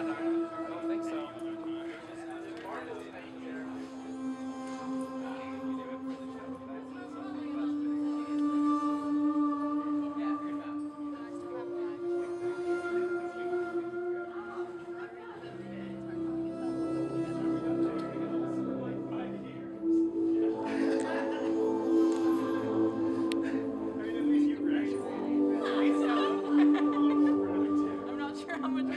I don't think so. I'm not sure how much.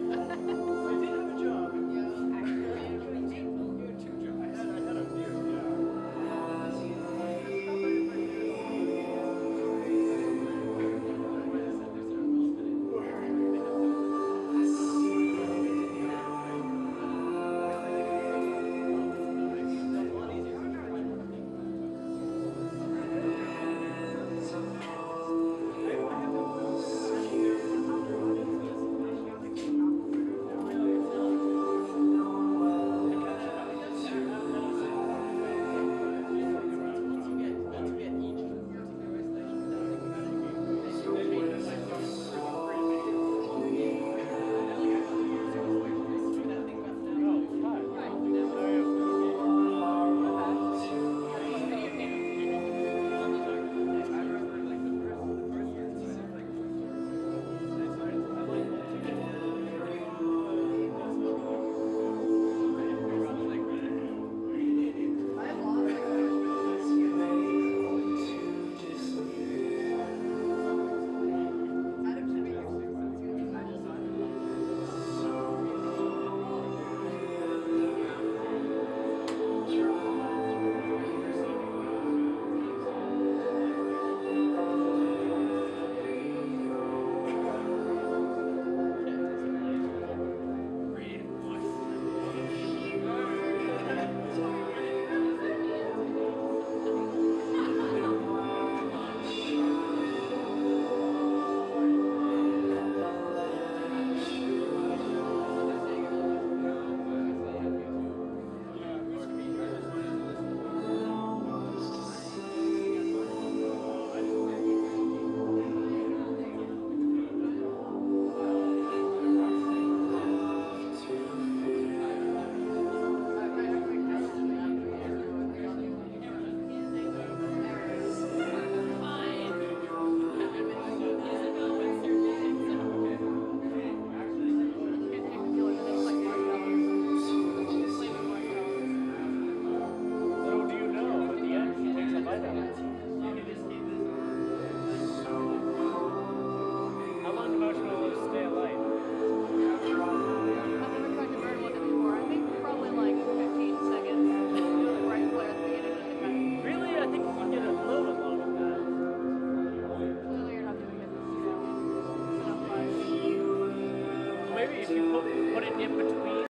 Little do you know, at the end, he takes a bite out of it. How long do marshmallows stay alight? I've never tried to burn one before. I think probably like 15 seconds. Right clear at the beginning of the cut. Really? I think you can get a little bit longer than that. Clearly you're not doing it. Enough fire. Maybe if you put it in between